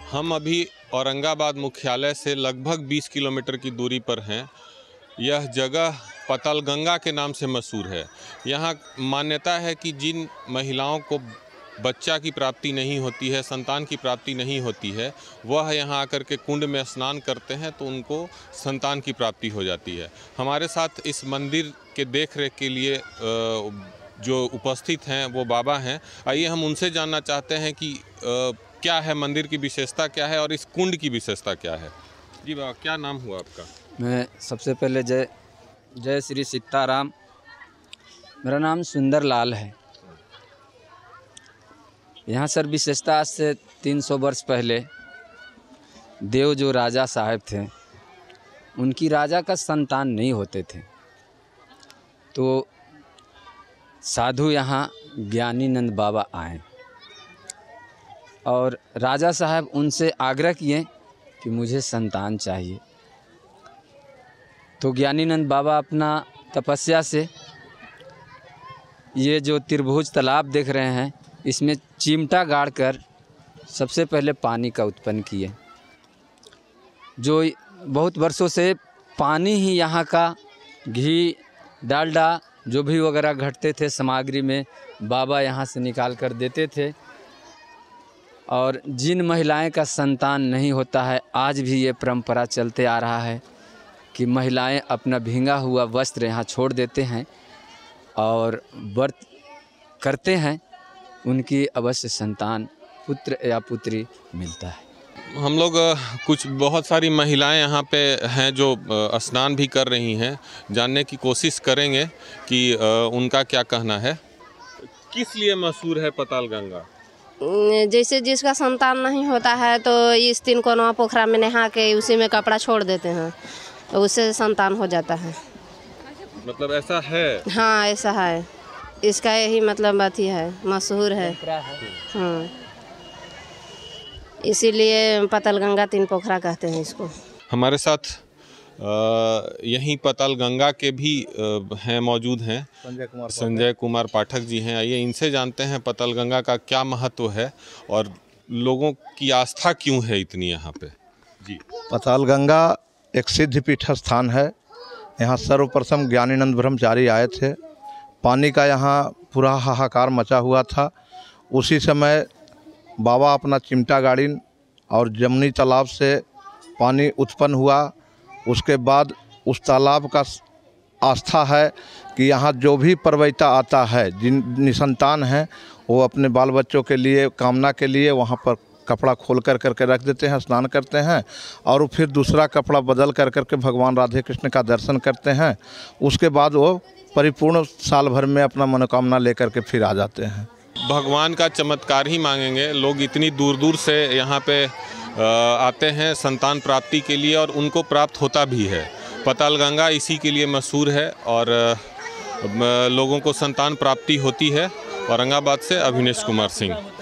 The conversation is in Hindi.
हम अभी औरंगाबाद मुख्यालय से लगभग 20 किलोमीटर की दूरी पर हैं। यह जगह पतालगंगा के नाम से मशहूर है। यहाँ मान्यता है कि जिन महिलाओं को बच्चा की प्राप्ति नहीं होती है, संतान की प्राप्ति नहीं होती है, वह यहाँ आकर के कुंड में स्नान करते हैं तो उनको संतान की प्राप्ति हो जाती है। हमारे साथ इस मंदिर के देख रेख के लिए जो उपस्थित हैं वो बाबा हैं। आइए हम उनसे जानना चाहते हैं कि क्या है मंदिर की विशेषता, क्या है और इस कुंड की विशेषता क्या है। जी बाबा, क्या नाम हुआ आपका? मैं सबसे पहले जय श्री सीताराम। मेरा नाम सुंदर लाल है। यहाँ सर विशेषता, आज से 300 वर्ष पहले देव जो राजा साहब थे, उनकी राजा का संतान नहीं होते थे, तो साधु यहाँ ज्ञानीनंद बाबा आए और राजा साहब उनसे आग्रह किए कि मुझे संतान चाहिए। तो ज्ञानीनंद बाबा अपना तपस्या से ये जो त्रिभुज तालाब देख रहे हैं, इसमें चिमटा गाड़कर सबसे पहले पानी का उत्पन्न किए। जो बहुत वर्षों से पानी ही यहाँ का घी, डालडा जो भी वगैरह घटते थे सामग्री में, बाबा यहाँ से निकाल कर देते थे। और जिन महिलाएं का संतान नहीं होता है, आज भी ये परंपरा चलते आ रहा है कि महिलाएं अपना भींगा हुआ वस्त्र यहाँ छोड़ देते हैं और व्रत करते हैं, उनकी अवश्य संतान, पुत्र या पुत्री मिलता है। हम लोग बहुत सारी महिलाएं यहाँ पे हैं जो स्नान भी कर रही हैं। जानने की कोशिश करेंगे कि उनका क्या कहना है। किस लिए मशहूर है पतालगंगा? जैसे जिसका संतान नहीं होता है तो इस तिनकोना पोखरा में नहा के उसी में कपड़ा छोड़ देते हैं, तो उससे संतान हो जाता है। मतलब ऐसा है? हाँ, ऐसा है। इसका यही मतलब अथी है, मशहूर है। हाँ, इसीलिए पतालगंगा तीन पोखरा कहते हैं इसको। हमारे साथ यहीं पतालगंगा के भी हैं, मौजूद हैं संजय कुमार पाठक जी हैं। आइए इनसे जानते हैं पतालगंगा का क्या महत्व है और लोगों की आस्था क्यों है इतनी यहाँ पे। जी, पतालगंगा एक सिद्धपीठ स्थान है। यहाँ सर्वप्रथम ज्ञानीनंद ब्रह्मचारी आए थे। पानी का यहाँ पूरा हाहाकार मचा हुआ था। उसी समय बाबा अपना चिमटा गाड़ीन और जमुनी तालाब से पानी उत्पन्न हुआ। उसके बाद उस तालाब का आस्था है कि यहाँ जो भी परवैता आता है, जिन निसंतान हैं, वो अपने बाल बच्चों के लिए, कामना के लिए वहाँ पर कपड़ा खोल कर करके रख देते हैं, स्नान करते हैं और फिर दूसरा कपड़ा बदल कर करके भगवान राधे कृष्ण का दर्शन करते हैं। उसके बाद वो परिपूर्ण साल भर में अपना मनोकामना लेकर के फिर आ जाते हैं। भगवान का चमत्कार ही मांगेंगे। लोग इतनी दूर दूर से यहाँ पे आते हैं संतान प्राप्ति के लिए और उनको प्राप्त होता भी है। पतालगंगा इसी के लिए मशहूर है और लोगों को संतान प्राप्ति होती है। औरंगाबाद से अभिनेश कुमार सिंह।